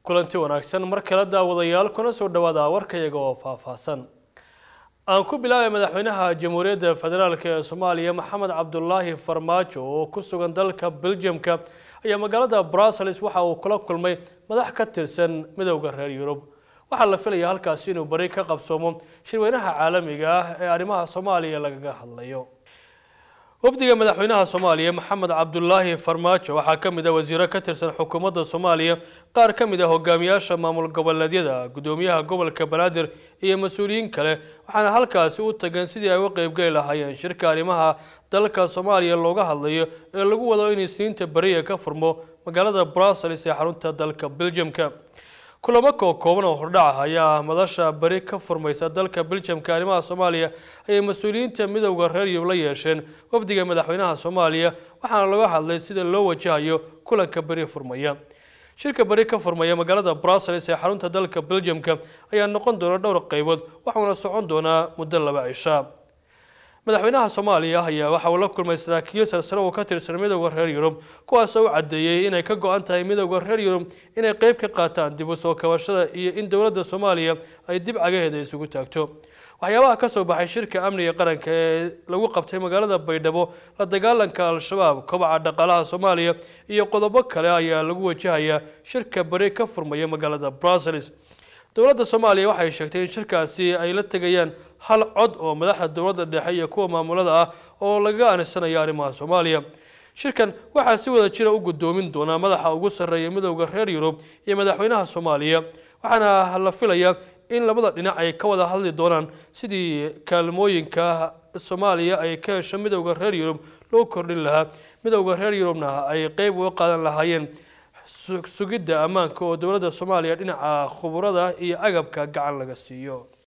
kulanti wanaagsan mar kale daawadayaal kuna soo dhawaada warkayaga oo faahfaahsan aan ku bilaabay madaxweynaha jamhuuriyadda federaalka ee Soomaaliya Maxamed Cabdullaahi Farmaajo oo ku sugan dalka Belgiumka ayaa magaalada Brussels waxa uu kula kulmay madax ka tirsan midowga reer Yurub waxa la filayaa halkaas inuu bari ka qabsoomo shirweynaha caalamiga ah ee arrimaha Soomaaliya lagaga hadlayo wafdiga madaxweynaha Soomaaliya Maxamed Cabdullaahi Farmaajo waxa kamid ah wasiiro ka tirsan xukuumadda Soomaaliya qaar kamid ah hogaamiyaasha maamul goboleedyada gudoomiyaha gobolka Banaadir iyo mas'uuliyiin kale waxaana halkaas u tagan sidii ay u qayb gali lahaayeen shirka arrimaha dalka Soomaaliya looga hadlayo ee lagu wado in Isniinta bariga ka furmo magaalada Brussels ee xarunta dalka Belgiumka kulamo kooban oo hordhac ayaa madasha bari ka furmaysa dalka Belgiumka arrimaha Soomaaliya ay mas'uuliyiinta midowga reer Yurub la yeesheen wafdiga madaxweynaha Soomaaliya waxaana laga hadlay sida loo wajahayo kulanka bari furmaya shirka bari ka furmaya magaalada Brussels ee xarunta dalka Belgiumka ayaa noqon doona dhowr qaybood waxaana socon doona muddo 2 cisho madaxweynaha Soomaaliya ayaa waxa uu la kulmay saraakiil sare oo ka tirsan midowga reer Yurub kuwaas oo cadeeyay inay ka go'an tahay midowga reer Yurub inay qayb ka qaataan dib u soo kabashada iyo in dawladda Soomaaliya ay dib cagaheeda isugu taagto waxyaabaha ka soo baxay shirka amniga qaranka ee lagu qabtay magaalada Baydhabo la dagaalanka al-shabaab kobaca dhaqaalaha Soomaaliya iyo qodobo kale ayaa lagu wajahayaa shirka bari ka furmaya magaalada Brussels dawladda Soomaaliya waxay sheegtay in shirkaasi ay la tagayaan hal cod oo madaxda dawladda dhexe iyo kuwa maamulada ah oo laga aansanayo arrimaha Soomaaliya shirkan waxa si wada jira u gudoomin doona madaxa ugu sareeya midowga reer Yurub iyo madaxweynaha Soomaaliya waxaana la filayaa in labada dhinac ay ka wada hadli doonaan sidii kaalmooyinka Soomaaliya ay ka hesho midowga reer Yurub loo kordhin lahaa midowga reer Yurubna ay qayb uga qaadan lahaayeen sugidda ammaanka oo dawladda Soomaaliya dhinaca khubarada iyo agabka gacan laga siiyo